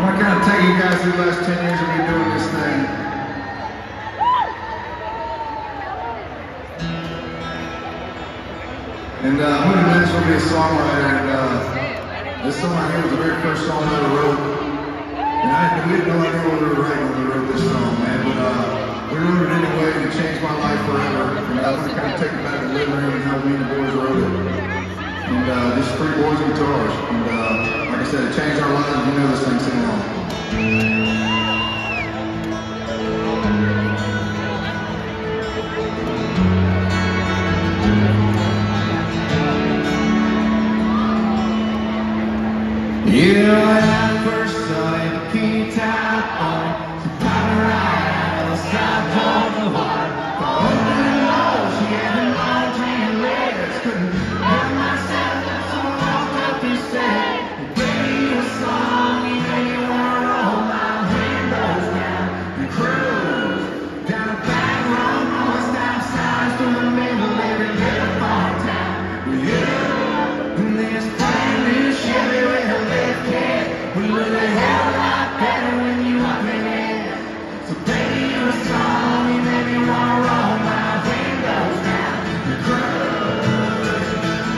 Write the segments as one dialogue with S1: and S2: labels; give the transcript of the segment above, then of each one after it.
S1: want to kind of take you guys through the last 10 years of me doing this thing. And I'm going to do this will be a songwriter, and this song right here was the very first song I ever wrote. And we had no idea what we were writing when we wrote this song, man, but we wrote it anyway, and it changed my life forever. And I want to kind of take it back to the living room and how me and the boys wrote it. And just 3 boys and guitars. And like I said, it changed our lives. You know this thing, sing along. You and I first saw in the key top on the power ride on the side of the water. The open walls, she had them long tan legs. Couldn't help myself, so I walked up and said, "Baby, you a song, you know you wanna roll my windows down and cruise down a back road, no stop signs through the middle of every little farm town with you in this brand new Chevy with a lift kit. We look a hell of a lot better when you up in it. So baby, you a song, you make me wanna roll my windows down and cruise."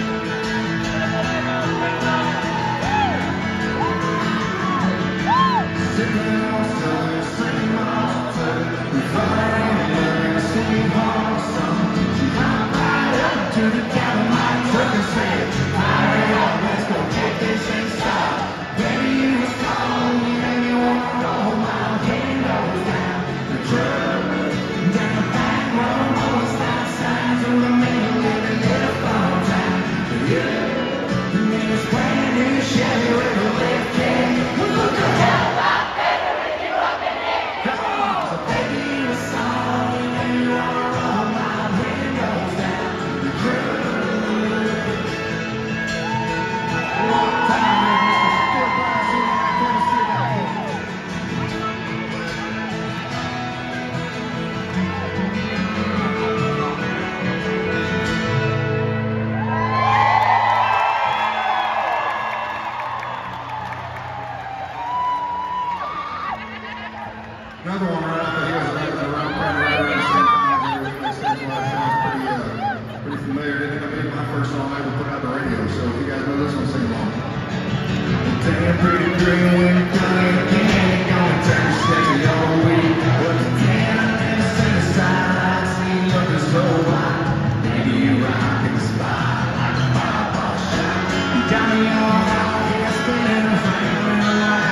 S1: Sitting on Southern, singing Montage, we fire in the singing home song. She hopped right up to the top of my truck and said, "Fire it up, let's go get this thing started. Baby, you a song, you make me wanna roll my windows down the truck, down the back road, all the stop signs in the middle of a little farm town. Yeah, in this brand new Chevy with a lift kit, we look a hell of a lot better when you up in it. Come on, so baby, you a song, you make me wanna roll my windows down the truck." Another one right after he was right around the same time. It sounds pretty familiar. It ended up being my first song I ever put out the radio. So if you guys know this one, sing along. Damn pretty green when you come in again, gonna turn steady all week. What's the tan and the center side? See you looking so hot. Baby, you rock in the spot like a fireball shot. You got me all out here spinning around like